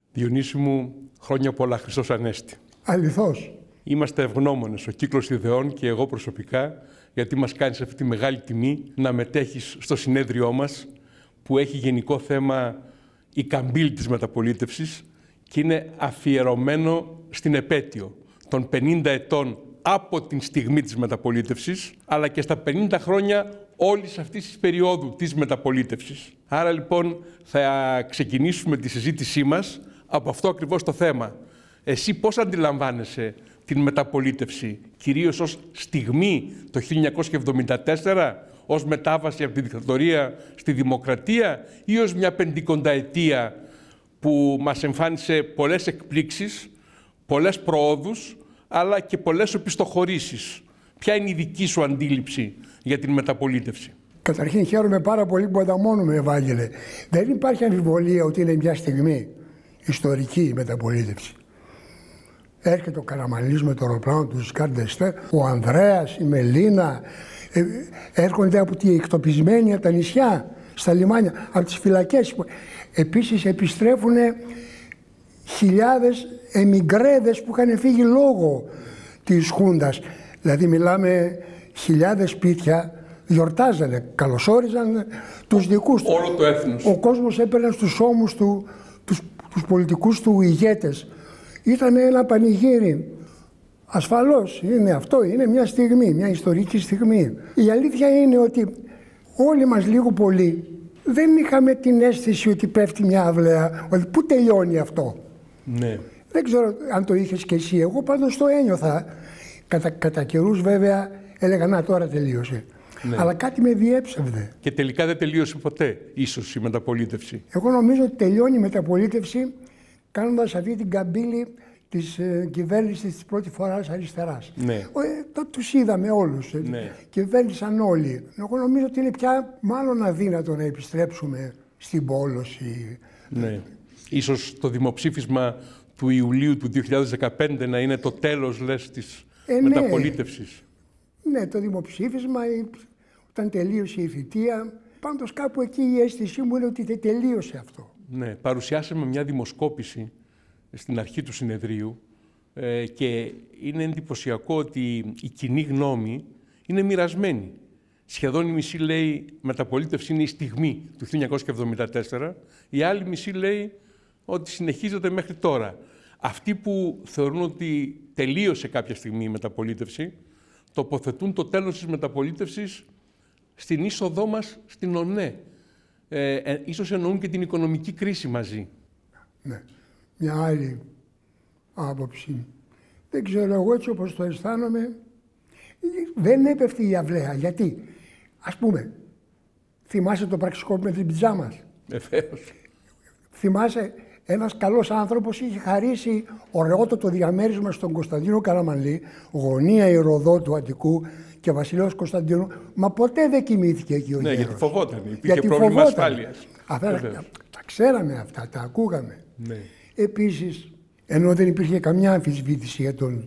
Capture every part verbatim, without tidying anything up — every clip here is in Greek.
Διονύση μου, χρόνια πολλά, Χριστός Ανέστη. Αληθώς. Είμαστε ευγνώμονες, ο Κύκλος Ιδεών και εγώ προσωπικά, γιατί μας κάνεις αυτή τη μεγάλη τιμή να μετέχεις στο συνέδριό μας, που έχει γενικό θέμα η καμπύλη της μεταπολίτευσης και είναι αφιερωμένο στην επέτειο των πενήντα ετών από την στιγμή της μεταπολίτευσης, αλλά και στα πενήντα χρόνια όλης αυτής της περίοδου της μεταπολίτευσης. Άρα λοιπόν θα ξεκινήσουμε τη συζήτησή μας από αυτό ακριβώς το θέμα. Εσύ πώς αντιλαμβάνεσαι την μεταπολίτευση, κυρίως ως στιγμή το χίλια εννιακόσια εβδομήντα τέσσερα, ως μετάβαση από τη δικτατορία στη δημοκρατία ή ως μια πεντηκονταετία που μας εμφάνισε πολλές εκπλήξεις, πολλές προόδους, αλλά και πολλές οπισθοχωρήσεις. Ποια είναι η δική σου αντίληψη για την μεταπολίτευση? Καταρχήν χαίρομαι πάρα πολύ που ανταμώνουμε, Ευάγγελε. Δεν υπάρχει αμφιβολία ότι είναι μια στιγμή ιστορική η μεταπολίτευση. Έρχεται ο Καραμανλής με το αεροπλάνο του Σκαρντεστέ, ο Ανδρέας, η Μελίνα, ε, έρχονται από τη εκτοπισμένοι από τα νησιά, στα λιμάνια, από τις φυλακές. Επίσης επιστρέφουν χιλιάδες εμιγκρέδες που είχαν φύγει λόγω της Χούντας. Δηλαδή μιλάμε χιλιάδες σπίτια γιορτάζανε, καλωσόριζαν τους δικούς τους. Όλο το έθνος. Ο κόσμος έπαιρνε στους ώμους του τους, τους πολιτικούς του ηγέτες. Ήταν ένα πανηγύρι. Ασφαλώς είναι αυτό, είναι μια στιγμή, μια ιστορική στιγμή. Η αλήθεια είναι ότι όλοι μας λίγο πολύ δεν είχαμε την αίσθηση ότι πέφτει μια αυλαία, ότι πού τελειώνει αυτό. Ναι. Δεν ξέρω αν το είχες και εσύ, εγώ πάντως το ένιωθα. Κατά, κατά καιρούς βέβαια έλεγα να τώρα τελείωσε. Ναι. Αλλά κάτι με διέψευδε. Και τελικά δεν τελείωσε ποτέ, ίσως, η μεταπολίτευση. Εγώ νομίζω ότι τελειώνει η μεταπολίτευση κάνοντας αυτή την καμπύλη της ε, κυβέρνησης της πρώτης φοράς αριστεράς. Ναι. Ε, το, τους είδαμε όλους. Ε, ναι. Κυβέρνησαν όλοι. Εγώ νομίζω ότι είναι πια μάλλον αδύνατο να επιστρέψουμε στην πόλωση. Ναι. Ίσως το δημοψήφισμα του Ιουλίου του δύο χιλιάδες δεκαπέντε να είναι το τέλος, λες, της ε, μεταπολίτευσης. Ναι. ναι, το δημοψήφισμα, όταν τελείωσε η θητεία, πάντως κάπου εκεί η αίσθησή μου είναι ότι δεν τελείωσε αυτό. Ναι, παρουσιάσαμε μια δημοσκόπηση στην αρχή του συνεδρίου ε, και είναι εντυπωσιακό ότι η κοινή γνώμη είναι μοιρασμένη. Σχεδόν η μισή λέει μεταπολίτευση είναι η στιγμή του χίλια εννιακόσια εβδομήντα τέσσερα, η άλλη μισή λέει ότι συνεχίζεται μέχρι τώρα. Αυτοί που θεωρούν ότι τελείωσε κάποια στιγμή η μεταπολίτευση, τοποθετούν το τέλος της μεταπολίτευσης στην είσοδό μας στην ΟΝΕ. Ε, ε, ίσως εννοούν και την οικονομική κρίση μαζί. Ναι. Μια άλλη άποψη. Δεν ξέρω, εγώ έτσι όπως το αισθάνομαι, δεν έπεφτε η αυλαία. Γιατί, ας πούμε, θυμάσαι το πραξικόπημα με την πιτζά μας? Βεβαίως. Θυμάσαι, ένας καλός άνθρωπος είχε χαρίσει ωραιότατο διαμέρισμα στον Κωνσταντίνο Καραμανλή, γωνία Ηρωδό του Αττικού και Βασιλέως Κωνσταντίνου, μα ποτέ δεν κοιμήθηκε εκεί ο ναι, γέρος. γιατί φοβόταν, υπήρχε γιατί πρόβλημα φοβόταν. ασφάλειας. Αυτά, τα, τα ξέραμε αυτά, τα ακούγαμε. Ναι. Επίσης, ενώ δεν υπήρχε καμιά αμφισβήτηση για τον,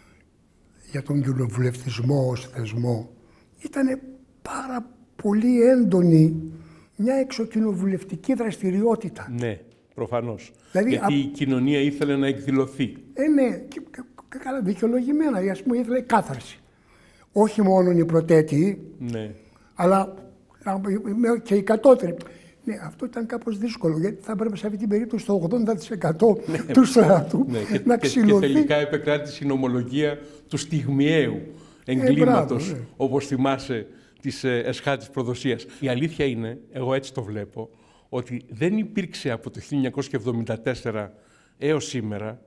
για τον κοινοβουλευτισμό ως θεσμό, ήταν πάρα πολύ έντονη μια εξοκοινοβουλευτική δραστηριότητα. Ναι, προφανώς. Δηλαδή, γιατί α... η κοινωνία ήθελε να εκδηλωθεί. Ε, ναι, και, και, και καλά, δικαιολογημένα, ας πούμε, ήθελε κάθαρση. Όχι μόνο οι πρωτέτοιοι, ναι. αλλά και οι κατώτεροι. Ναι, αυτό ήταν κάπως δύσκολο, γιατί θα έπρεπε σε αυτή την περίπτωση το ογδόντα τοις εκατό ναι, του στρατού ναι, και, να ξυλωθεί. Και τελικά επεκράτησε η νομολογία του στιγμιαίου εγκλήματος, ε, ναι. όπως θυμάσαι, της ε, εσχάτης προδοσίας. Η αλήθεια είναι, εγώ έτσι το βλέπω, ότι δεν υπήρξε από το χίλια εννιακόσια εβδομήντα τέσσερα έως σήμερα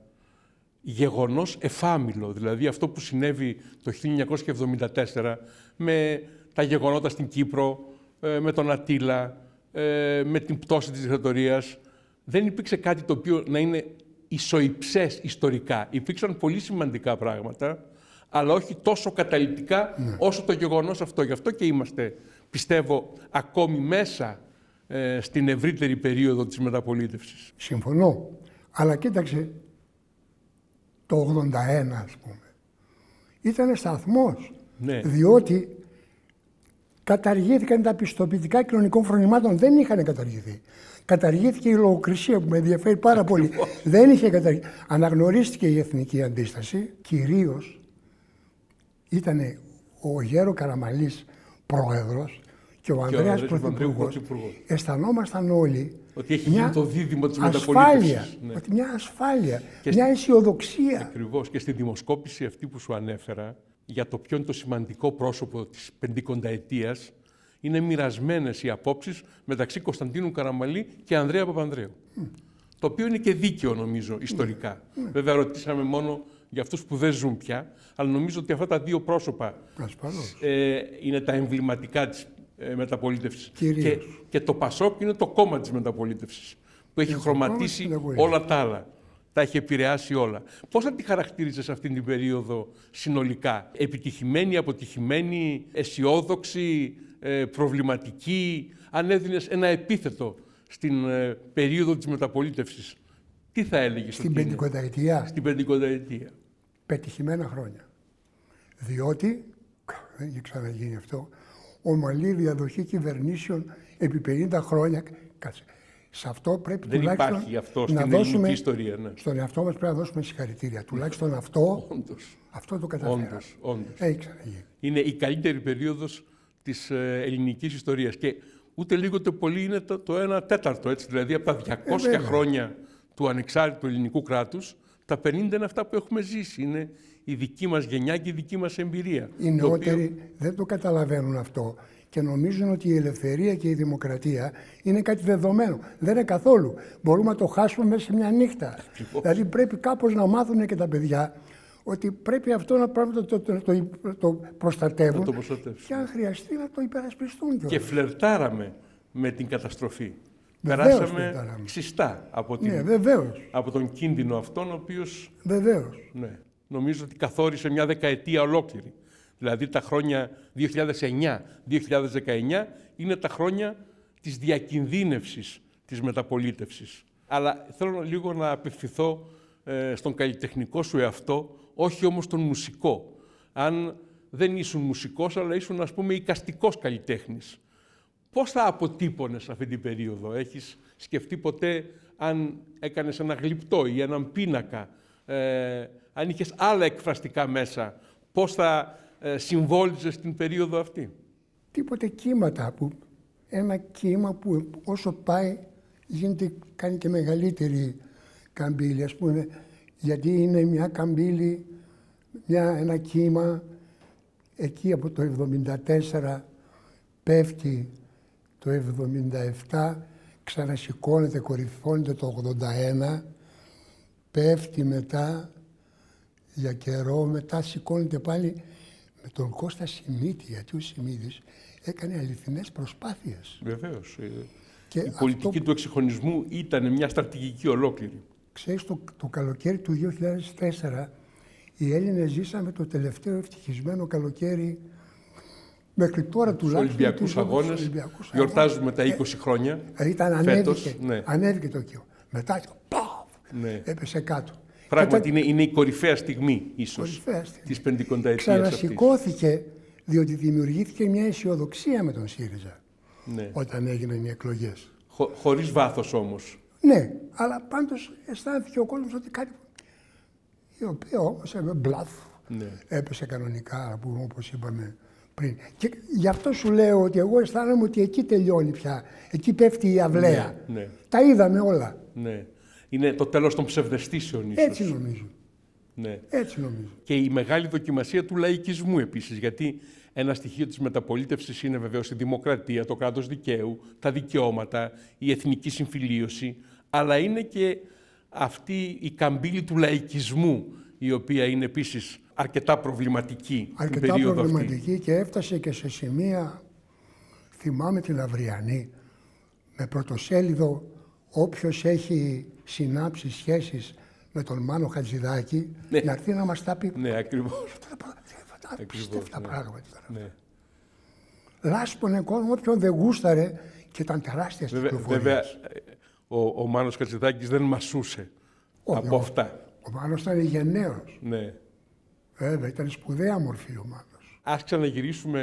γεγονός εφάμιλο, δηλαδή αυτό που συνέβη το χίλια εννιακόσια εβδομήντα τέσσερα με τα γεγονότα στην Κύπρο, ε, με τον Αττήλα, με την πτώση της δικτατορίας, δεν υπήρξε κάτι το οποίο να είναι ισοϊψές ιστορικά. Υπήρξαν πολύ σημαντικά πράγματα, αλλά όχι τόσο καταλυτικά ναι. όσο το γεγονός αυτό. Γι' αυτό και είμαστε, πιστεύω, ακόμη μέσα ε, στην ευρύτερη περίοδο της μεταπολίτευσης. Συμφωνώ. Αλλά κοίταξε, το ογδόντα ένα, ας πούμε, ήταν σταθμός. Ναι. Διότι Καταργήθηκαν τα πιστοποιητικά κοινωνικών φρονημάτων. Δεν είχαν καταργηθεί. Καταργήθηκε η λογοκρισία που με ενδιαφέρει πάρα πολύ. Δεν είχε καταργηθεί. Αναγνωρίστηκε η εθνική αντίσταση. Κυρίως ήταν ο Γέρο Καραμανλής πρόεδρος και ο Ανδρέας πρωθυπουργός. Αισθανόμασταν όλοι ότι έχει γίνει το δίδυμο της ασφάλεια, μεταπολίτευσης. Ναι. Ότι μια ασφάλεια, και μια στη... αισιοδοξία. Ακριβώς. Και στη δημοσκόπηση αυτή που σου ανέφερα, για το ποιο είναι το σημαντικό πρόσωπο της πεντηκονταετίας, είναι μοιρασμένες οι απόψεις μεταξύ Κωνσταντίνου Καραμανλή και Ανδρέα Παπανδρέου. Mm. Το οποίο είναι και δίκαιο, νομίζω, ιστορικά. Mm. Mm. Βέβαια, ρωτήσαμε μόνο για αυτούς που δεν ζουν πια, αλλά νομίζω ότι αυτά τα δύο πρόσωπα ε, είναι τα εμβληματικά της ε, μεταπολίτευσης. Και, και το Πασόκ είναι το κόμμα της μεταπολίτευσης, που έχει χρωματίσει όλα τα άλλα. Τα έχει επηρεάσει όλα. Πώς θα τη χαρακτηρίζεις αυτήν την περίοδο συνολικά? Επιτυχημένη, αποτυχημένη, αισιόδοξη, ε, προβληματική? Αν έδινες ένα επίθετο στην ε, περίοδο της μεταπολίτευσης, τι θα έλεγες? Στην πεντηκονταετία. Στην πεντηκονταετία. Πετυχημένα χρόνια. Διότι, δεν έχει ξαναγίνει αυτό, ομαλή διαδοχή κυβερνήσεων επί πενήντα χρόνια. Κάτσε. Σε αυτό πρέπει δεν τουλάχιστον υπάρχει αυτό να στην δώσουμε, ιστορία. Ναι. Στον εαυτό μας πρέπει να δώσουμε συγχαρητήρια. Τουλάχιστον αυτό, όντως, αυτό το καταφέραμε. Όντως, όντως. Έχει ξαναγίνει. Είναι η καλύτερη περίοδος της ε, ελληνικής ιστορίας. Και ούτε λίγο ούτε πολύ είναι το, το ένα τέταρτο. Έτσι. Δηλαδή από τα διακόσια ε, χρόνια του ανεξάρτητου ελληνικού κράτους, τα πενήντα είναι αυτά που έχουμε ζήσει. Είναι η δική μας γενιά και η δική μας εμπειρία. Οι νεότεροι οποίο... δεν το καταλαβαίνουν αυτό και νομίζουν ότι η ελευθερία και η δημοκρατία είναι κάτι δεδομένο. Δεν είναι καθόλου. Μπορούμε να το χάσουμε μέσα σε μια νύχτα. Ακριβώς. Δηλαδή πρέπει κάπως να μάθουν και τα παιδιά ότι πρέπει αυτό να το, το, το, το, το προστατεύουν το και αν χρειαστεί να το υπερασπιστούν. Και φλερτάραμε με την καταστροφή. Βεβαίως, περάσαμε φλερτάραμε. ξιστά από, την, ναι, από τον κίνδυνο αυτόν, ο οποίος βεβαίως. Ναι, νομίζω ότι καθόρισε μια δεκαετία ολόκληρη. Δηλαδή τα χρόνια δύο χιλιάδες εννιά με δύο χιλιάδες δεκαεννιά είναι τα χρόνια της διακινδύνευσης της μεταπολίτευσης. Αλλά θέλω λίγο να απευθυνθώ ε, στον καλλιτεχνικό σου εαυτό, όχι όμως τον μουσικό. Αν δεν ήσουν μουσικός, αλλά ήσουν, ας πούμε, εικαστικός καλλιτέχνης. Πώς θα αποτύπωνες αυτή την περίοδο? Έχεις σκεφτεί ποτέ αν έκανες ένα γλυπτό ή έναν πίνακα, ε, αν είχες άλλα εκφραστικά μέσα, πώς θα ε, συμβόλιζες την περίοδο αυτή? Τίποτε κύματα. Που, ένα κύμα που όσο πάει γίνεται, κάνει και μεγαλύτερη καμπύλη, ας πούμε, γιατί είναι μια καμπύλη, μια, ένα κύμα εκεί από το εβδομήντα τέσσερα πέφτει το εβδομήντα επτά, ξανασηκώνεται, κορυφώνεται το ογδόντα ένα, πέφτει μετά για καιρό, μετά σηκώνεται πάλι με τον Κώστα Σιμίτη, γιατί ο Σιμίτης έκανε αληθινές προσπάθειες. Βεβαίως. Και η πολιτική αυτό... του εξυγχρονισμού ήταν μια στρατηγική ολόκληρη. Ξέρεις, το, το καλοκαίρι του δύο χιλιάδες τέσσερα οι Έλληνες ζήσαμε το τελευταίο ευτυχισμένο καλοκαίρι μέχρι τώρα τουλάχιστον. Στους Ολυμπιακούς Αγώνες, Ολυμπιακούς γιορτάζουμε τα είκοσι χρόνια. Ε, ήταν φέτος, ανέβηκε, ναι. ανέβηκε το κύμα. Μετά παφ, ναι. έπεσε κάτω. Πράγματι Κατα... είναι, είναι η κορυφαία στιγμή, ίσως, της πεντηκονταετίας Ξανασηκώθηκε, αυτής. Διότι δημιουργήθηκε μια αισιοδοξία με τον ΣΥΡΙΖΑ, ναι. όταν έγιναν οι εκλογές. Χω, χωρίς βάθος όμως. Ναι, αλλά πάντως αισθάνθηκε ο κόσμος ότι κάτι... η οποία όμως έπαιζε μπλαφ, ναι. έπεσε κανονικά, όπως είπαμε πριν. Και γι' αυτό σου λέω ότι εγώ αισθάνομαι ότι εκεί τελειώνει πια. Εκεί πέφτει η αυλαία. Ναι, ναι. Τα είδαμε όλα. Ναι. Είναι το τέλος των ψευδαισθήσεων, ίσως. Έτσι νομίζω. Ναι. Έτσι νομίζω. Και η μεγάλη δοκιμασία του λαϊκισμού επίσης, γιατί ένα στοιχείο της μεταπολίτευσης είναι βεβαίως η δημοκρατία, το κράτος δικαίου, τα δικαιώματα, η εθνική συμφιλίωση, αλλά είναι και αυτή η καμπύλη του λαϊκισμού, η οποία είναι επίσης αρκετά προβληματική. Αρκετά την περίοδο προβληματική αυτή. Και έφτασε και σε σημεία, θυμάμαι την Αυριανή, με πρωτοσέλιδο όποιος έχει συνάψει σχέσεις με τον Μάνο Χατζηδάκη, ναι. να έρθει να μας τα πει. Ναι, ακριβώς. Αυτά απίστευτα ναι. πράγματα. Ναι. Λάσπονε κόσμο όποιον δεν γούσταρε και ήταν τεράστιες κυκλοφορίες. Βέβαια, ο, ο Μάνος Χατζηδάκης δεν μασούσε Ο, από ο, αυτά. Ο Μάνος ήταν γενναίος. Ναι. Βέβαια, ήταν σπουδαία μορφή ο Μάνος. Ας ξαναγυρίσουμε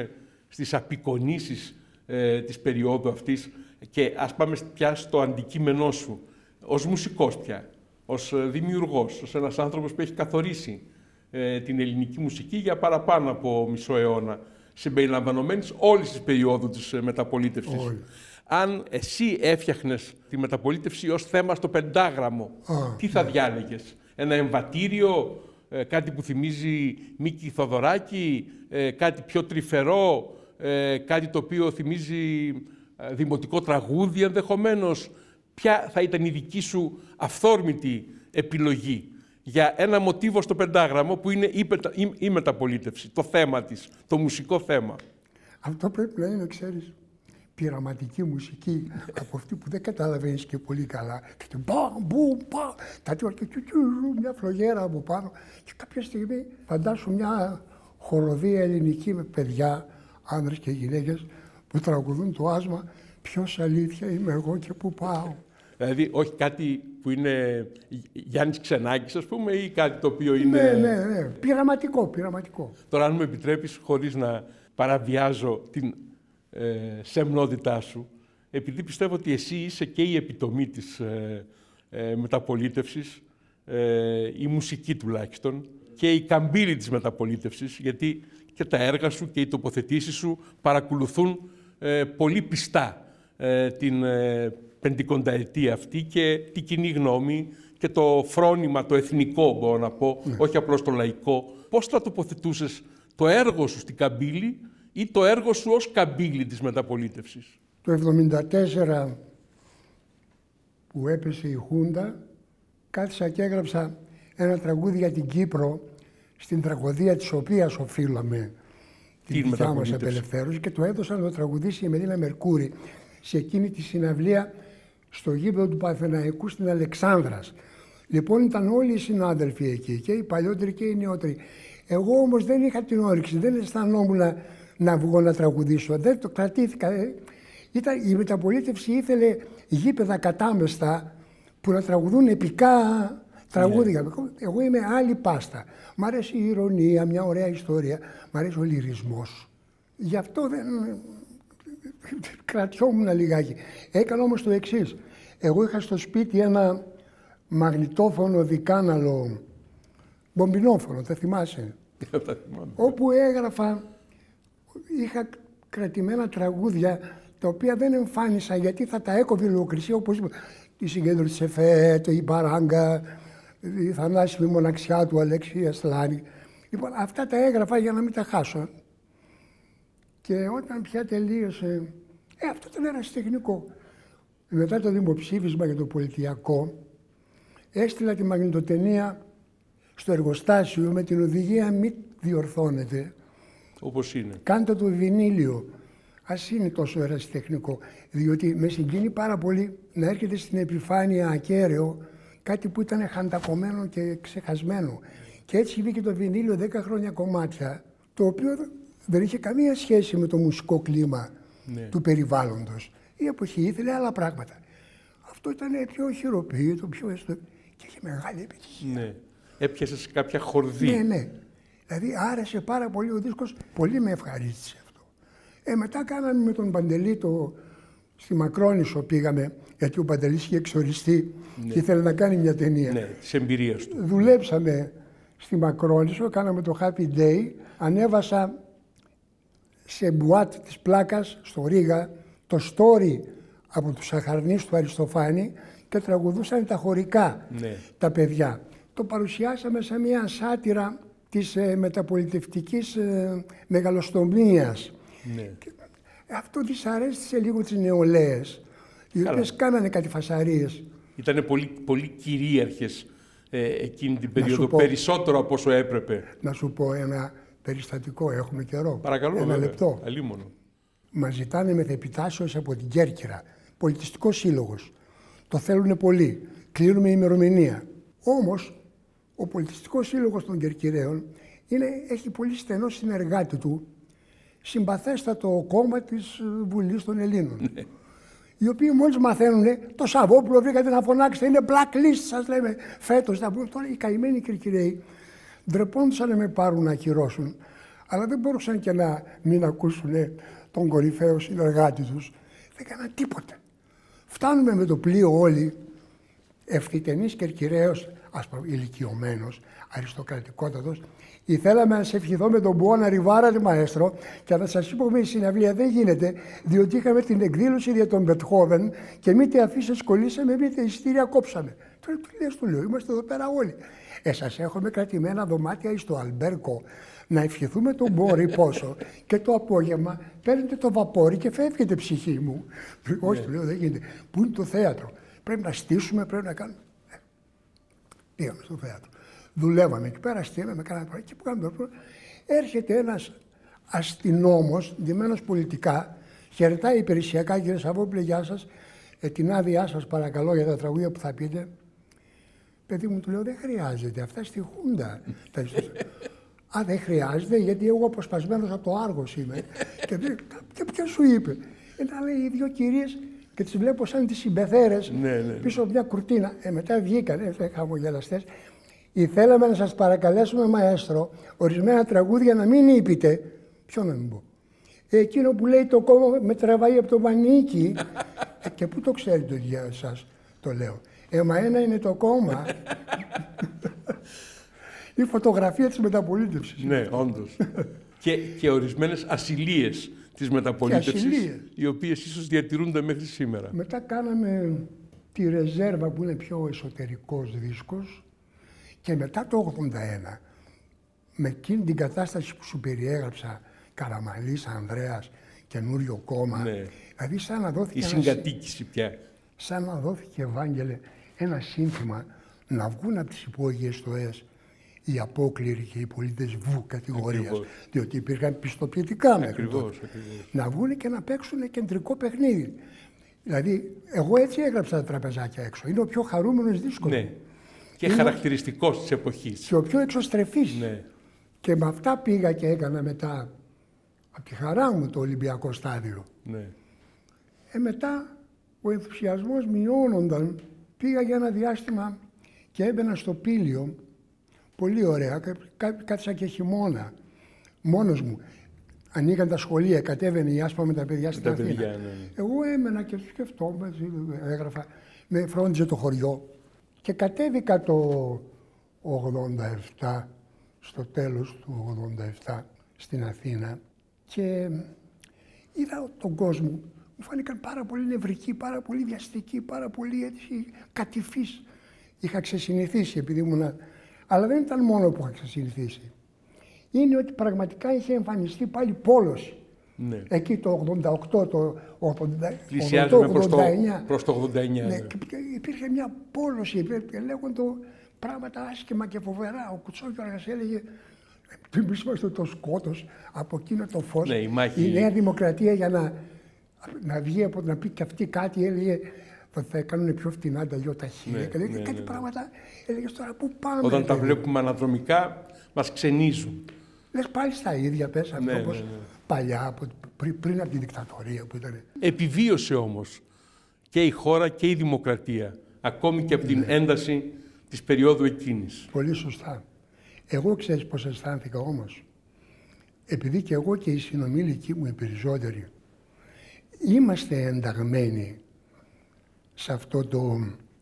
στις απεικονίσεις ε, της περίοδου αυτής και ας πάμε πια στο αντικείμενό σου, ως μουσικός πια, ως δημιουργός, ως ένας άνθρωπος που έχει καθορίσει ε, την ελληνική μουσική για παραπάνω από μισό αιώνα, συμπεριλαμβανομένης όλης της περίοδου της ε, μεταπολίτευσης. Oh. Αν εσύ έφτιαχνες τη μεταπολίτευση ως θέμα στο πεντάγραμμο, oh, τι θα yeah. διάλεγες? Ένα εμβατήριο, ε, κάτι που θυμίζει Μίκη Θοδωράκη, ε, κάτι πιο τρυφερό, ε, κάτι το οποίο θυμίζει ε, δημοτικό τραγούδι ενδεχομένως? Ποια θα ήταν η δική σου αυθόρμητη επιλογή για ένα μοτίβο στο πεντάγραμμο που είναι η, η, η μεταπολίτευση, το θέμα της, το μουσικό θέμα? Αυτό πρέπει να είναι, ξέρεις, πειραματική μουσική, από αυτή που δεν καταλαβαίνεις και πολύ καλά. Και μπαμ, μπουμ, μπαμ, τα τύχη και μια φλογέρα από πάνω. Και κάποια στιγμή φαντάσου μια χοροδία ελληνική με παιδιά, άνδρες και γυναίκες, που τραγουδούν το άσμα «Ποιος αλήθεια είμαι εγώ και πού πάω». Δηλαδή, όχι κάτι που είναι Γιάννης Ξενάκης, ας πούμε, ή κάτι το οποίο είναι... Ναι, ναι, ναι. Πειραματικό, πειραματικό. Τώρα, αν μου επιτρέπεις, χωρίς να παραβιάζω την ε, σεμνότητά σου, επειδή πιστεύω ότι εσύ είσαι και η επιτομή της ε, ε, μεταπολίτευσης, ε, η μουσική τουλάχιστον, και η καμπύλη της μεταπολίτευσης, γιατί και τα έργα σου και οι τοποθετήσεις σου παρακολουθούν ε, πολύ πιστά ε, την ε, πεντηκονταετία αυτή και την κοινή γνώμη και το φρόνημα, το εθνικό, μπορώ να πω, ναι. όχι απλώς το λαϊκό. Πώς θα τοποθετούσες το έργο σου στην καμπύλη ή το έργο σου ως καμπύλη της μεταπολίτευσης? Το εβδομήντα τέσσερα που έπεσε η Χούντα, κάθισα και έγραψα ένα τραγούδι για την Κύπρο, στην τραγωδία της οποίας οφείλαμε την δικιά μας απελευθέρωση, και το έδωσα να το τραγουδήσει η Μελίνα Μερκούρη σε εκείνη τη συναυλία στο γήπεδο του Παναθηναϊκού στην Αλεξάνδρας. Λοιπόν, ήταν όλοι οι συνάδελφοι εκεί, και οι παλιότεροι και οι νεότεροι. Εγώ όμως δεν είχα την όρεξη, δεν αισθανόμουν να, να βγω να τραγουδήσω. Δεν το κρατήθηκα. Ήταν, η μεταπολίτευση ήθελε γήπεδα κατάμεστα που να τραγουδούν επικά τραγούδια. Yeah. Εγώ είμαι άλλη πάστα. Μ' αρέσει η ηρωνία, μια ωραία ιστορία. Μ' αρέσει ο λυρισμός. Γι' αυτό δεν... κρατιόμουν λιγάκι. Έκανα όμως το εξής. Εγώ είχα στο σπίτι ένα μαγνητόφωνο δικάναλο, μπομπινόφωνο, τα θυμάσαι, όπου έγραφα, είχα κρατημένα τραγούδια τα οποία δεν εμφάνισα γιατί θα τα έκοβε η λογοκρισία, όπως τη συγκέντρωση της ΕΦΕ, το η Παράγκα, η θανάσιμη μοναξιά του Αλέξη Ασλάνη. Λοιπόν, αυτά τα έγραφα για να μην τα χάσω. Και όταν πια τελείωσε, ε, αυτό ήταν ερασιτεχνικό. Μετά το δημοψήφισμα για το πολιτιακό, έστειλα τη μαγνητοτενία στο εργοστάσιο με την οδηγία «Μη διορθώνετε». Όπως είναι. Κάντε το βινίλιο. Ας είναι τόσο ερασιτεχνικό. Διότι με συγκίνει πάρα πολύ να έρχεται στην επιφάνεια ακέραιο κάτι που ήταν χαντακωμένο και ξεχασμένο. Και έτσι βγήκε το βινίλιο δέκα χρόνια κομμάτια, το οποίο δεν είχε καμία σχέση με το μουσικό κλίμα ναι. του περιβάλλοντος. Η εποχή ήθελε άλλα πράγματα. Αυτό ήταν πιο χειροποίητο, πιο έστω, και είχε μεγάλη επιτυχία. Ναι. Έπιασε σε κάποια χορδή. Ναι, ναι. Δηλαδή άρεσε πάρα πολύ ο δίσκος, πολύ με ευχαρίστησε αυτό. Ε, μετά κάναμε με τον Παντελή το... στη Μακρόνισσο πήγαμε, γιατί ο Παντελής είχε εξοριστεί ναι. και ήθελε να κάνει μια ταινία. Ναι, της εμπειρίας του. Δουλέψαμε στη Μακρόνισσο, κάναμε το Happy Day, ανέβασα σε μπουάτ της Πλάκας, στο Ρήγα, το story από τους Σαχαρνείς του Αριστοφάνη και τραγουδούσαν τα χωρικά ναι. τα παιδιά. Το παρουσιάσαμε σαν μια σάτυρα της ε, μεταπολιτευτικής ε, μεγαλοστομίας. Ναι. Και, ε, αυτό δυσαρέστησε λίγο τις νεολαίες, οι οποίες κάνανε κάτι φασαρίες. Ήτανε πολύ, πολύ κυρίαρχες ε, εκείνη την περίοδο, πω, περισσότερο από όσο έπρεπε. Να σου πω ένα περιστατικό, έχουμε καιρό. Παρακαλώ, ένα βέβαια. λεπτό. Αλίμονο. Μας ζητάνε μεθεπιτάσεως από την Κέρκυρα, πολιτιστικός σύλλογος. Το θέλουν πολύ. Κλείνουμε ημερομηνία. Όμως, ο πολιτιστικός σύλλογος των Κερκυραίων είναι, έχει πολύ στενό συνεργάτη του, συμπαθέστατο κόμμα της Βουλής των Ελλήνων. Ναι. Οι οποίοι μόλις μαθαίνουν, το Σαββόπουλο βρήκατε να φωνάξετε, είναι blacklist, σας λέμε φέτος. Τώρα οι καημένοι Κερκυραίοι ντρεπόντουσαν να με πάρουν να ακυρώσουν. Αλλά δεν μπορούσαν και να μην ακούσουν τον κορυφαίο συνεργάτη τους. Δεν έκαναν τίποτα. Φτάνουμε με το πλοίο όλοι, ευθυτενής και κυραίος, ας πούμε, ηλικιωμένος, αριστοκρατικότατος. Ήθελαμε να σε ευχηθώ με τον Μπουόνα Ριβάρα, τη μαέστρο, και να σας είπαμε η συναυλία δεν γίνεται, διότι είχαμε την εκδήλωση για τον Μπετχόβεν και μήτε αφήσεις κολλήσαμε, μήτε εισιτήρια κόψαμε. Τώρα τι λες, του λέω, είμαστε εδώ πέρα όλοι. Ε, σας έχουμε κρατημένα δωμάτια στο Αλμπέρκο να ευχηθούμε τον Μπόρι πόσο και το απόγευμα παίρνετε το βαπόρι και φεύγετε, ψυχή μου. Όχι, του λέω, δεν γίνεται. Πού είναι το θέατρο? Πρέπει να στήσουμε, πρέπει να κάνουμε. Ε, πήγαμε στο θέατρο. Δουλεύαμε εκεί πέρα, στείναμε, κάναμε το και που κάνουμε το έρχεται ένας αστυνόμος, ντυμένος πολιτικά, χαιρετάει υπηρεσιακά, κύριε Σαββόπουλε, γεια σας, ε, την άδειά σας παρακαλώ για τα τραγούδια που θα πείτε. Παιδί μου, του λέω, δεν χρειάζεται, αυτά στη Χούντα. Α, δεν χρειάζεται, γιατί εγώ αποσπασμένος από το Άργος είμαι. και, και ποιος σου είπε? Ήταν, λέει, οι δύο κυρίες και τις βλέπω σαν τις συμπεθέρες ναι, ναι. πίσω από μια κουρτίνα. Ε, μετά βγήκαν, ε, χαμογελαστές. Ήθελαμε να σας παρακαλέσουμε, μαέστρο, ορισμένα τραγούδια να μην είπετε. Ποιο να μην πω? Εκείνο που λέει το κόμμα με τραβάει από το μανίκι. ε, και πού το ξέρετε για σας, το λέω. Ε, μα ένα είναι το κόμμα. Η φωτογραφία της μεταπολίτευσης. Ναι, όντως. και, και ορισμένες ασυλίες της μεταπολίτευσης, οι οποίες ίσως διατηρούνται μέχρι σήμερα. Μετά κάναμε τη Ρεζέρβα, που είναι πιο εσωτερικός δίσκος, και μετά το ογδόντα ένα, με εκείνη την κατάσταση που σου περιέγραψα, Καραμανλής, Ανδρέας, καινούριο κόμμα, ναι. δηλαδή σαν να δόθηκε... Η συγκατοίκηση πια. Σαν να δόθηκε, Ευάγγελε, ένα σύνθημα να βγουν από τις υπόγειες στοές οι απόκληροι και οι πολίτες βου κατηγορίας, διότι υπήρχαν πιστοποιητικά μέχρι τότε. Να βγουν και να παίξουν κεντρικό παιχνίδι. Δηλαδή, εγώ έτσι έγραψα τα τραπεζάκια έξω. Είναι ο πιο χαρούμενος δίσκος. Ναι. Και είναι χαρακτηριστικός της εποχής. Και ο πιο εξωστρεφής. Ναι. Και με αυτά πήγα και έκανα μετά, από τη χαρά μου, το Ολυμπιακό στάδιο. Ναι. Ε, μετά ο ενθουσιασμός μειώνονταν. Πήγα για ένα διάστημα και έμπαινα στο Πήλιο. Πολύ ωραία. Κά, κάτσα και χειμώνα. Μόνος μου. Ανοίγαν τα σχολεία, κατέβαινε η Άσπα με τα παιδιά στην Αθήνα. Παιδιά, ναι, ναι. Εγώ έμενα και σκεφτόμουν, έγραφα, με φρόντιζε το χωριό. Και κατέβηκα το ογδόντα επτά, στο τέλος του ογδόντα επτά, στην Αθήνα και είδα τον κόσμο. Μου φάνηκαν πάρα πολύ νευρικοί, πάρα πολύ βιαστικοί, πάρα πολύ έτσι κατηφείς. Είχα ξεσυνηθίσει επειδή ήμουν... Αλλά δεν ήταν μόνο που είχα ξεσυνηθίσει. Είναι ότι πραγματικά είχε εμφανιστεί πάλι πόλωση. Ναι. Εκεί το ογδόντα οκτώ, το ογδόντα, πλησιάζουμε προς το, προς το ογδόντα εννιά. Ναι, και υπήρχε μια πόλωση και λέγονται πράγματα άσχημα και φοβερά. Ο Κουτσόκιορας έλεγε εμείς είμαστε το σκότος από εκείνο το φως. Ναι, η, μάχη... η Νέα Δημοκρατία για να, να βγει από να πει και αυτή κάτι έλεγε θα κάνουν πιο φτηνά τα γιοταχεία. Ναι, και ναι, κάτι ναι, πράγματα έλεγε τώρα πού πάμε. Όταν τα βλέπουμε αναδρομικά μας ξενίζουν. Λες πάλι στα ίδια πες, αυτό ναι, όπως ναι, ναι. παλιά, από, πριν, πριν από τη δικτατορία που ήταν. Επιβίωσε όμως και η χώρα και η δημοκρατία, ακόμη και από την ναι. ένταση της περίοδου εκείνης. Πολύ σωστά. Εγώ ξέρεις πώς αισθάνθηκα όμως. Επειδή και εγώ και οι συνομήλικοι μου οι περισσότεροι είμαστε ενταγμένοι σε αυτό το...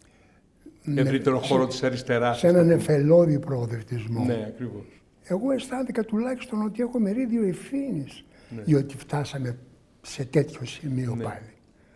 ευρύτερο χώρο της αριστεράς. Σε έναν εφελώδη προοδευτισμό. Ναι, ακριβώς. Εγώ αισθάνθηκα τουλάχιστον ότι έχω μερίδιο ευθύνης ναι. διότι φτάσαμε σε τέτοιο σημείο ναι. πάλι.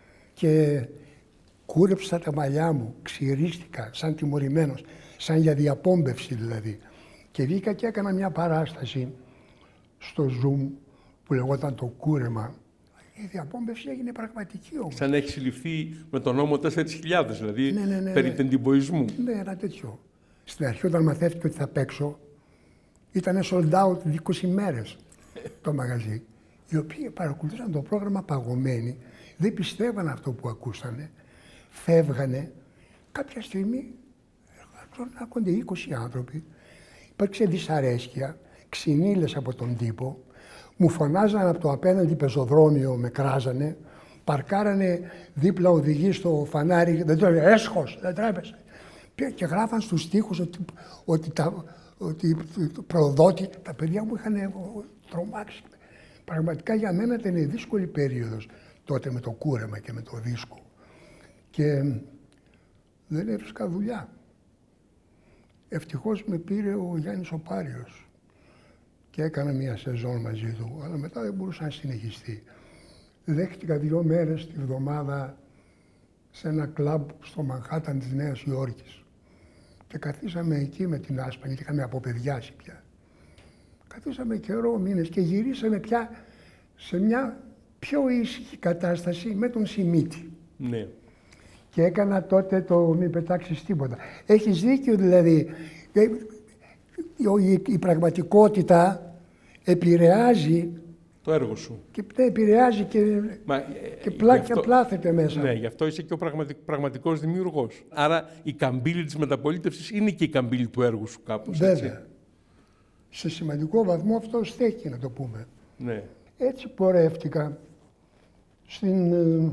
Και κούρεψα τα μαλλιά μου, ξυρίστηκα σαν τιμωρημένος, σαν για διαπόμπευση δηλαδή. Και βγήκα και έκανα μια παράσταση στο Zoom που λεγόταν το κούρεμα. Η διαπόμπευση έγινε πραγματική όμως. Σαν να έχει συλληφθεί με τον νόμο τέσσερις χιλιάδες, δηλαδή ναι, ναι, ναι, περί ναι. τεντυμποϊσμού. Ναι, ένα τέτοιο. Στην αρχή όταν μαθαίθηκε ότι θα παίξω, ήταν sold out είκοσι μέρες το μαγαζί. Οι οποίοι παρακολουθούσαν το πρόγραμμα παγωμένοι, δεν πιστεύαν αυτό που ακούσανε, φεύγανε. Κάποια στιγμή έρχονται είκοσι άνθρωποι, υπήρξε δυσαρέσκεια, ξυνήλες από τον τύπο, μου φωνάζανε από το απέναντι πεζοδρόμιο, με κράζανε, παρκάρανε δίπλα οδηγοί στο φανάρι, δεν το έλεγε, έσχος, δεν τρέπεσαι. Και γράφαν στους τοίχους ότι, ότι, τα, ότι το προδότη, τα παιδιά μου είχαν τρομάξει. Πραγματικά για μένα ήταν δύσκολη περίοδος τότε με το κούρεμα και με το δίσκο. Και δεν έβρισκα δουλειά. Ευτυχώς με πήρε ο Γιάννης ο Πάριος και έκανα μια σεζόν μαζί του, αλλά μετά δεν μπορούσα να συνεχιστεί. Δέχτηκα δύο μέρες τη βδομάδα σε ένα κλαμπ στο Μανχάταν της Νέας Υόρκης. Και καθίσαμε εκεί με την Άσπα, γιατί είχαμε αποπαιδιάσει πια. Καθίσαμε καιρό, μήνες και γυρίσαμε πια σε μια πιο ήσυχη κατάσταση με τον Σιμίτη. Ναι. Και έκανα τότε το «Μη πετάξεις τίποτα». Έχεις δίκιο δηλαδή. Η, η πραγματικότητα επηρεάζει το έργο σου. Και ναι, επηρεάζει και, Μα, και, πλά, αυτό, και πλάθεται μέσα. Ναι, γι' αυτό είσαι και ο πραγματικ, πραγματικός δημιουργός. Άρα η καμπύλη της μεταπολίτευσης είναι και η καμπύλη του έργου σου κάπως. Βέβαια. Έτσι. Σε σημαντικό βαθμό αυτό στέκει, να το πούμε. Ναι. Έτσι πορεύτηκα στην,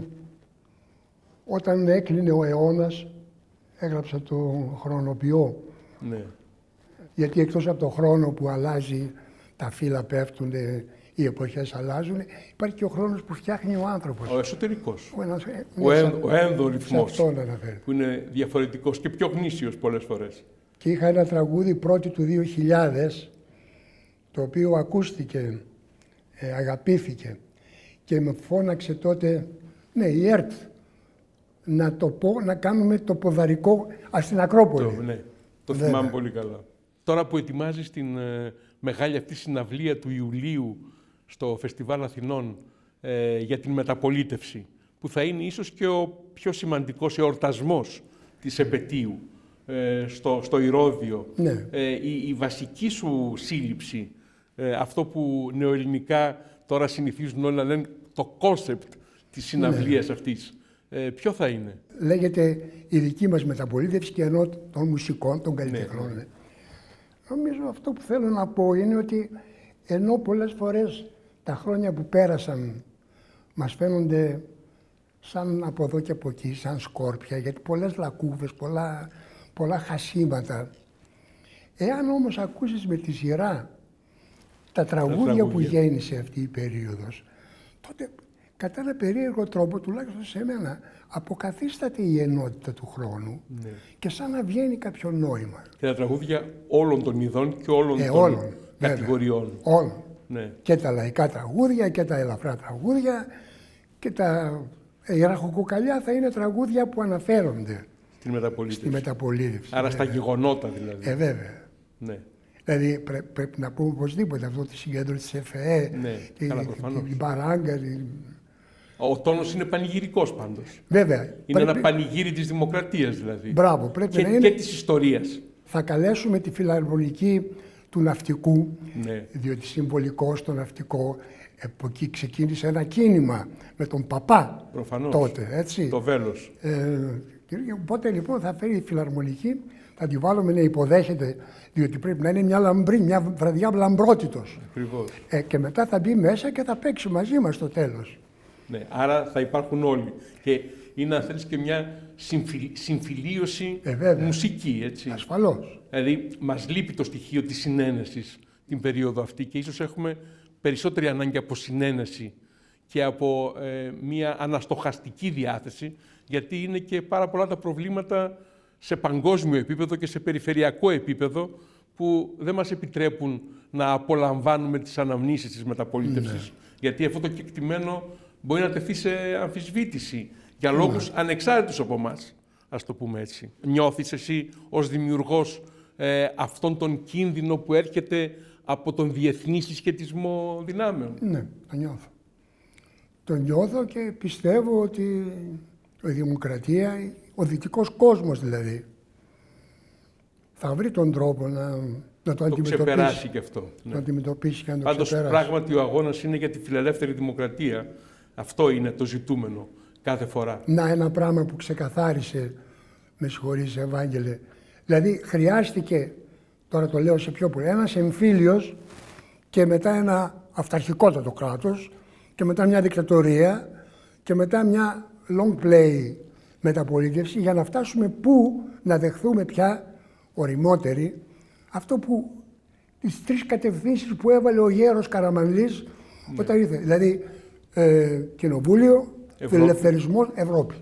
όταν έκλεινε ο αιώνας, έγραψα το χρονοποιό. Ναι. Γιατί εκτός από το χρόνο που αλλάζει, τα φύλλα πέφτουν, οι εποχές αλλάζουν, υπάρχει και ο χρόνος που φτιάχνει ο άνθρωπος. Ο εσωτερικός. Ο, ένας, ο, εν, ο ενδορυθμός. Που είναι διαφορετικός και πιο γνήσιος πολλές φορές. Και είχα ένα τραγούδι πρώτη του δύο χιλιάδες, το οποίο ακούστηκε, ε, αγαπήθηκε και με φώναξε τότε, ναι, η ΕΡΤ, να το πω, να κάνουμε το ποδαρικό στην Ακρόπολη. Το, ναι, το θυμάμαι πολύ καλά. Τώρα που ετοιμάζεις την ε, μεγάλη αυτή συναυλία του Ιουλίου στο Φεστιβάλ Αθηνών ε, για την μεταπολίτευση, που θα είναι ίσως και ο πιο σημαντικός εορτασμός της επετείου ε, στο, στο Ηρώδειο. Ναι. Ε, η, η βασική σου σύλληψη, ε, αυτό που νεοελληνικά τώρα συνηθίζουν όλοι να λένε το κόνσεπτ της συναυλίας ναι. αυτής, ε, ποιο θα είναι? Λέγεται η δική μας μεταπολίτευση και ενώ των μουσικών, των καλλιτεχνών. Ναι, ναι. Νομίζω αυτό που θέλω να πω είναι ότι ενώ πολλές φορές τα χρόνια που πέρασαν μας φαίνονται σαν από εδώ και από εκεί, σαν σκόρπια, γιατί πολλές λακκούβες, πολλά, πολλά χασίματα. Εάν όμως ακούσεις με τη σειρά τα τραγούδια, τα τραγούδια που γέννησε αυτή η περίοδος, τότε κατά ένα περίεργο τρόπο, τουλάχιστον σε μένα, αποκαθίσταται η ενότητα του χρόνου ναι. και σαν να βγαίνει κάποιο νόημα. Και τα τραγούδια όλων των ειδών και όλων ε, των όλων, κατηγοριών. Όλων. Ναι. Και τα λαϊκά τραγούδια και τα ελαφρά τραγούδια και τα ραχοκοκαλιά θα είναι τραγούδια που αναφέρονται στη μεταπολίτευση. Στη μεταπολίτευση Άρα βέβαια. Στα γεγονότα δηλαδή. Ε, βέβαια. Ναι. Δηλαδή πρέ, πρέπει να πούμε οπωσδήποτε αυτό τη συγκέντρωση της ΕΦΕ, ναι. τη, την παράγκα. Τη... Ο τόνος είναι πανηγυρικός πάντως. Βέβαια. Είναι πρέπει... ένα πανηγύρι της δημοκρατίας δηλαδή. Μπράβο. Πρέπει και, να είναι... και της ιστορίας. Θα καλέσουμε τη φιλαρμονική του ναυτικού, ναι. διότι συμβολικό στο ναυτικό, από εκεί ξεκίνησε ένα κίνημα με τον Παπά. Προφανώς. Τότε, έτσι. Το βέλος. Ε, οπότε λοιπόν θα φέρει η φιλαρμονική, θα τη βάλουμε να υποδέχεται, διότι πρέπει να είναι μια λαμπρή, μια βραδιά λαμπρότητος. Ακριβώς. Ε, και μετά θα μπει μέσα και θα παίξει μαζί μας στο τέλος. Ναι, άρα θα υπάρχουν όλοι. Και είναι, αν θέλεις, και μια συμφιλ, συμφιλίωση ε, μουσική, έτσι. Ασφαλώς. Δηλαδή, μας λείπει το στοιχείο της συνένεσης την περίοδο αυτή και ίσως έχουμε περισσότερη ανάγκη από συνένεση και από ε, μια αναστοχαστική διάθεση, γιατί είναι και πάρα πολλά τα προβλήματα σε παγκόσμιο επίπεδο και σε περιφερειακό επίπεδο που δεν μας επιτρέπουν να απολαμβάνουμε τις αναμνήσεις της μεταπολίτευσης. Ναι. Γιατί αυτό το κεκτημένο μπορεί να τεθεί σε αμφισβήτηση για λόγους ναι. ανεξάρτητους από εμάς, ας το πούμε έτσι. Νιώθεις εσύ ως δημιουργός ε, αυτόν τον κίνδυνο που έρχεται από τον διεθνή συσχετισμό δυνάμεων? Ναι, το νιώθω. Το νιώθω και πιστεύω ότι η δημοκρατία, ο δυτικός κόσμος δηλαδή, θα βρει τον τρόπο να, να το, το αντιμετωπίσει. Το ξεπεράσει και αυτό. Ναι. Να αντιμετωπίσει και να το Πάντως, ξεπεράσει. Πράγματι ο αγώνας είναι για τη φιλελεύθερη δημοκρατία. Αυτό είναι το ζητούμενο κάθε φορά. Να, ένα πράγμα που ξεκαθάρισε, με συγχωρείς Ευάγγελε, δηλαδή χρειάστηκε, τώρα το λέω σε πιο πολύ, ένας εμφύλιος και μετά ένα αυταρχικότατο κράτος και μετά μια δικτατορία και μετά μια long play μεταπολίτευση για να φτάσουμε πού να δεχθούμε πια οριμότεροι αυτό που τις τρεις κατευθύνσεις που έβαλε ο γέρος Καραμανλής ναι. όταν ήρθε. Δηλαδή, ε, κοινοβούλιο, φιλελευθερισμός, Ευρώπη.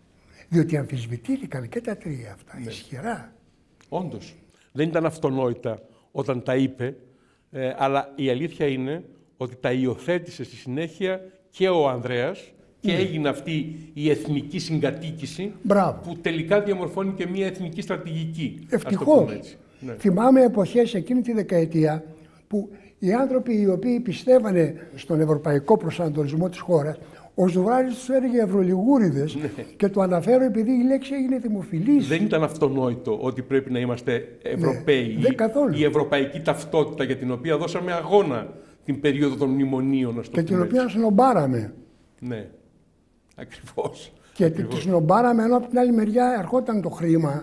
Διότι αμφισβητήθηκαν και τα τρία αυτά, ναι. ισχυρά. Όντως. Δεν ήταν αυτονόητα όταν τα είπε, ε, αλλά η αλήθεια είναι ότι τα υιοθέτησε στη συνέχεια και ο Ανδρέας και ναι. έγινε αυτή η εθνική συγκατοίκηση Μπράβο. που τελικά διαμορφώνει και μια εθνική στρατηγική. Ευτυχώς. Ναι. Θυμάμαι εποχές εκείνη τη δεκαετία που οι άνθρωποι οι οποίοι πιστεύανε στον ευρωπαϊκό προσανατολισμό της χώρας, ο Ζουράρης τους έλεγε ευρωλιγούριδες ναι. και το αναφέρω επειδή η λέξη έγινε δημοφιλής. Δεν ήταν αυτονόητο ότι πρέπει να είμαστε Ευρωπαίοι. Ναι, η ευρωπαϊκή ταυτότητα για την οποία δώσαμε αγώνα την περίοδο των μνημονίων. Να στο και την οποία σνομπάραμε. Ναι, ακριβώς. Και ακριβώς. τη σνομπάραμε ενώ από την άλλη μεριά ερχόταν το χρήμα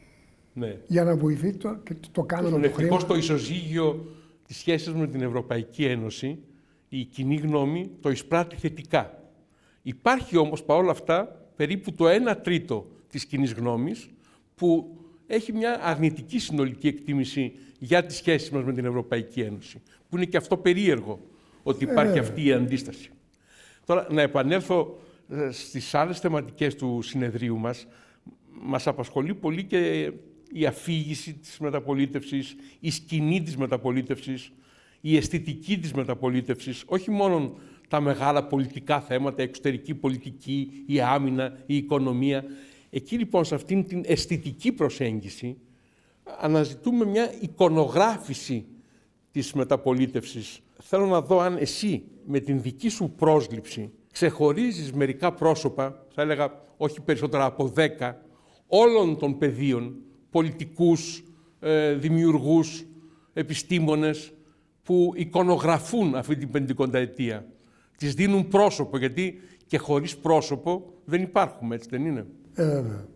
ναι. για να βοηθεί το, και το κάναμε το χρήμα. Ευτυχώς το ισοζύγιο της σχέσης με την Ευρωπαϊκή Ένωση, η κοινή γνώμη το εισπράττει θετικά. Υπάρχει όμως παρόλα αυτά περίπου το ένα τρίτο της κοινής γνώμης που έχει μια αρνητική συνολική εκτίμηση για τις σχέσεις μας με την Ευρωπαϊκή Ένωση. Που είναι και αυτό περίεργο ότι υπάρχει ε, αυτή η αντίσταση. Τώρα, να επανέλθω στις άλλες θεματικές του συνεδρίου μας. Μας απασχολεί πολύ και η αφήγηση της μεταπολίτευσης, η σκηνή της μεταπολίτευσης, η αισθητική της μεταπολίτευσης, όχι μόνο τα μεγάλα πολιτικά θέματα, η εξωτερική πολιτική, η άμυνα, η οικονομία. Εκεί λοιπόν σε αυτήν την αισθητική προσέγγιση αναζητούμε μια εικονογράφηση της μεταπολίτευσης. Θέλω να δω αν εσύ με την δική σου πρόσληψη ξεχωρίζεις μερικά πρόσωπα, θα έλεγα όχι περισσότερα από δέκα, όλων των πεδίων, πολιτικούς, ε, δημιουργούς, επιστήμονες, που εικονογραφούν αυτή την πεντηκονταετία. Τις δίνουν πρόσωπο, γιατί και χωρίς πρόσωπο δεν υπάρχουμε, έτσι δεν είναι. Ε, βέβαια.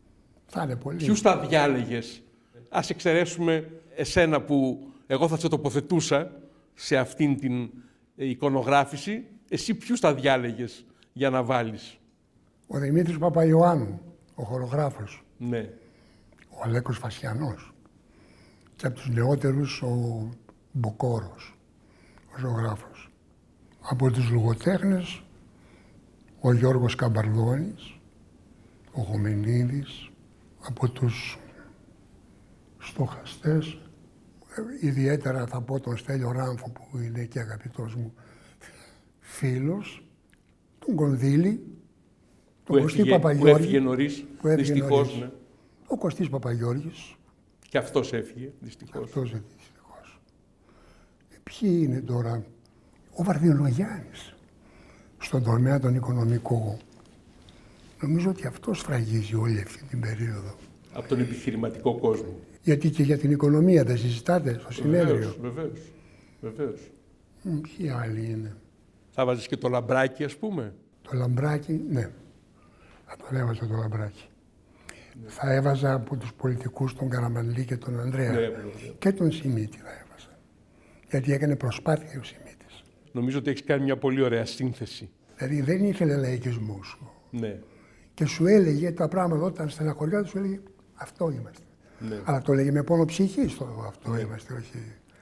Θα είναι πολύ. Ποιους θα διάλεγες, ας εξαιρέσουμε εσένα που εγώ θα σε τοποθετούσα σε αυτήν την εικονογράφηση, εσύ ποιους θα διάλεγες για να βάλεις? Ο Δημήτρης Παπαϊωάννου, ο χορογράφος. Ναι. Ο Αλέκος Φασιανός. Και από τους νεότερους ο Μποκόρος, ο ζωγράφος. Από τους λογοτέχνες ο Γιώργος Καμπαρδόνης, ο Χομενίδης. Από τους στοχαστές, ιδιαίτερα θα πω τον Στέλιο Ράμφο που είναι και αγαπητός μου φίλος, τον Κονδύλη, τον Κωστή Παπαγιώργη. Που έφυγε νωρίς, δυστυχώς. Ναι. Ο Κωστής Παπαγιώργης. Και αυτός έφυγε, δυστυχώς. Αυτός δυστυχώς. Ε, ποιοι είναι τώρα? Ο Βαρδινογιάννης, στον τομέα τον οικονομικό. Νομίζω ότι αυτός φραγίζει όλη αυτή την περίοδο. Από τον επιχειρηματικό κόσμο. Γιατί και για την οικονομία δεν συζητάτε στο συνέδριο. Βεβαίως, βεβαίως. Ποιοι άλλοι είναι? Θα βάζεις και το Λαμπράκι, ας πούμε. Το Λαμπράκι, ναι. Θα τον έβαζα το Λαμπράκι. Ναι. Θα έβαζα από τους πολιτικούς τον Καραμανλή και τον Ανδρέα. Ναι, ναι, ναι. Και τον Σιμίτη θα έβαζα. Γιατί έκανε προσπάθεια ο Σιμίτης. Νομίζω ότι έχεις κάνει μια πολύ ωραία σύνθεση. Δηλαδή δεν ήθελε λαϊκισμούς. Ναι. Και σου έλεγε τα πράγματα όταν στεναχωριόταν, σου έλεγε αυτό είμαστε. Ναι. Αλλά το έλεγε με πόνο ψυχής το αυτό ναι. είμαστε, όχι.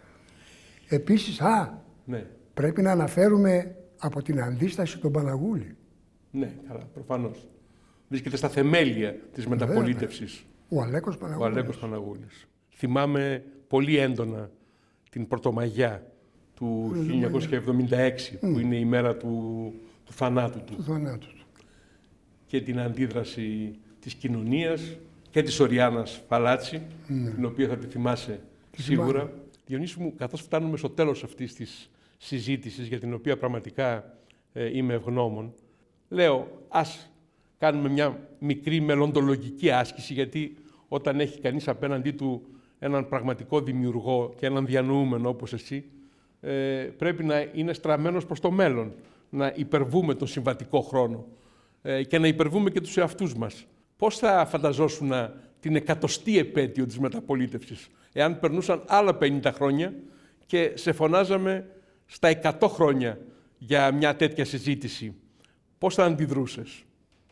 Επίσης, α, ναι. πρέπει να αναφέρουμε από την αντίσταση τον Παναγούλη. Ναι, καλά, προφανώς. Βρίσκεται στα θεμέλια της μεταπολίτευσης. Ο Αλέκος Παναγούλης. Ο Αλέκος Παναγούλης. Θυμάμαι πολύ έντονα την Πρωτομαγιά του χίλια εννιακόσια εβδομήντα έξι, mm. που είναι η μέρα του, του θανάτου του. Του θανάτου του. Και την αντίδραση της κοινωνίας και της Οριάννας Φαλάτσι, mm. την οποία θα τη θυμάσαι τη σίγουρα. Θυμάμαι. Διονύση μου, καθώς φτάνουμε στο τέλος αυτής της συζήτησης, για την οποία πραγματικά ε, είμαι ευγνώμων, λέω, ας κάνουμε μια μικρή μελλοντολογική άσκηση, γιατί όταν έχει κανείς απέναντί του έναν πραγματικό δημιουργό και έναν διανοούμενο όπως εσύ, ε, πρέπει να είναι στραμμένος προς το μέλλον, να υπερβούμε τον συμβατικό χρόνο ε, και να υπερβούμε και τους εαυτούς μας. Πώς θα φανταζόσουν την εκατοστή επέτειο της μεταπολίτευσης, εάν περνούσαν άλλα πενήντα χρόνια και σε φωνάζαμε στα εκατό χρόνια για μια τέτοια συζήτηση? Πώς θα αντιδρούσες?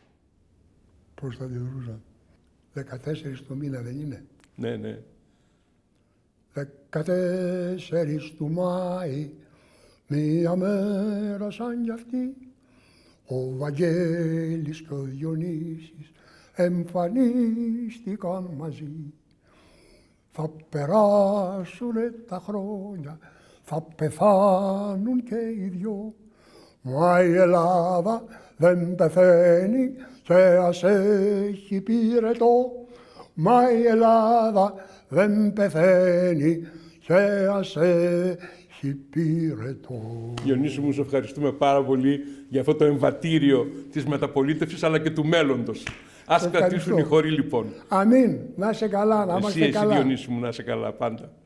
Πώς θα αντιδρούσα? δεκατέσσερις το μήνα δεν είναι? Ναι, ναι. Δεκατέσσερις του Μάη, μία μέρα σαν κι αυτή, ο Βαγγέλης και ο Διονύσης εμφανίστηκαν μαζί. Θα περάσουνε τα χρόνια, θα πεθάνουν και οι δυο, μα η Ελλάδα δεν πεθαίνει και ας έχει πυρετό. Μα η Ελλάδα δεν πεθαίνει και ας έχει πυρετό. Διονύση μου, σε ευχαριστούμε πάρα πολύ για αυτό το εμβατήριο της μεταπολίτευσης αλλά και του μέλλοντος. Ας κρατήσουν οι χώροι λοιπόν. Αμήν. Να είσαι καλά, να είμαστε καλά. Εσύ, εσύ Διονύση μου, να είσαι καλά πάντα.